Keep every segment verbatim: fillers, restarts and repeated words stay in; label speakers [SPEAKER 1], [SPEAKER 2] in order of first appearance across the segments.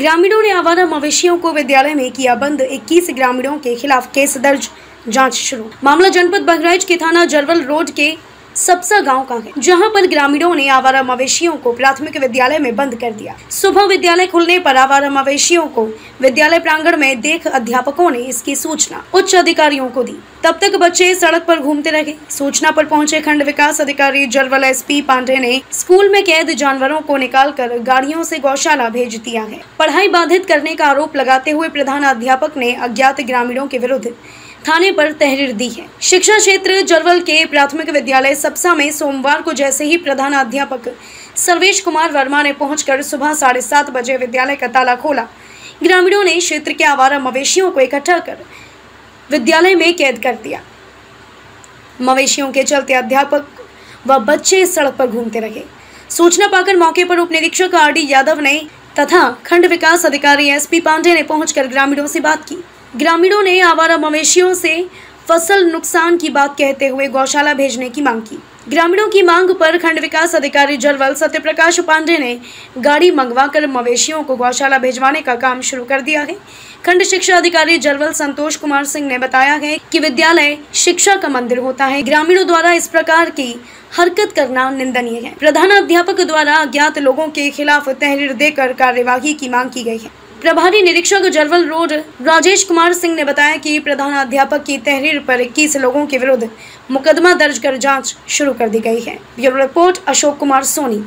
[SPEAKER 1] ग्रामीणों ने आवारा मवेशियों को विद्यालय में किया बंद। इक्कीस ग्रामीणों के खिलाफ केस दर्ज, जांच शुरू। मामला जनपद बहराइच के थाना जरवल रोड के सबसा गांव का है, जहां पर ग्रामीणों ने आवारा मवेशियों को प्राथमिक विद्यालय में बंद कर दिया। सुबह विद्यालय खुलने पर आवारा मवेशियों को विद्यालय प्रांगण में देख अध्यापकों ने इसकी सूचना उच्च अधिकारियों को दी। तब तक बच्चे सड़क पर घूमते रहे। सूचना पर पहुंचे खंड विकास अधिकारी जरवल एसपी पांडे ने स्कूल में कैद जानवरों को निकालकर गाड़ियों से गौशाला भेज दिया है। पढ़ाई बाधित करने का आरोप लगाते हुए प्रधान अध्यापक ने अज्ञात ग्रामीणों के विरुद्ध थाने पर तहरीर दी है। शिक्षा क्षेत्र जरवल के प्राथमिक विद्यालय सबसा में सोमवार को जैसे ही प्रधान अध्यापक सर्वेश कुमार वर्मा ने पहुंचकर सुबह साढ़े सात बजे विद्यालय का ताला खोला, ग्रामीणों ने क्षेत्र के आवारा मवेशियों को इकट्ठा कर विद्यालय में कैद कर दिया। मवेशियों के चलते अध्यापक व बच्चे सड़क पर घूमते रहे। सूचना पाकर मौके पर उप निरीक्षक आर डी यादव ने तथा खंड विकास अधिकारी एसपी पांडे ने पहुंचकर ग्रामीणों से बात की। ग्रामीणों ने आवारा मवेशियों से फसल नुकसान की बात कहते हुए गौशाला भेजने की मांग की। ग्रामीणों की मांग पर खंड विकास अधिकारी जरवल सत्यप्रकाश पांडे ने गाड़ी मंगवाकर मवेशियों को गौशाला भेजवाने का काम शुरू कर दिया है। खंड शिक्षा अधिकारी जरवल संतोष कुमार सिंह ने बताया है कि विद्यालय शिक्षा का मंदिर होता है। ग्रामीणों द्वारा इस प्रकार की हरकत करना निंदनीय है। प्रधान अध्यापक द्वारा अज्ञात लोगों के खिलाफ तहरीर देकर कार्यवाही की मांग की गई है। प्रभारी निरीक्षक जरवल रोड राजेश कुमार सिंह ने बताया कि प्रधान अध्यापक की तहरीर पर इक्कीस लोगों के विरुद्ध मुकदमा दर्ज कर जांच शुरू कर दी गई है। Bureau report Ashok Kumar Soni.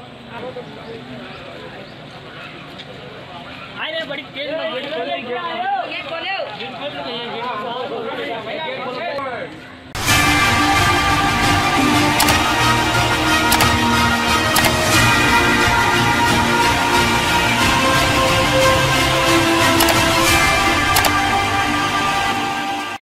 [SPEAKER 2] बड़ी तेज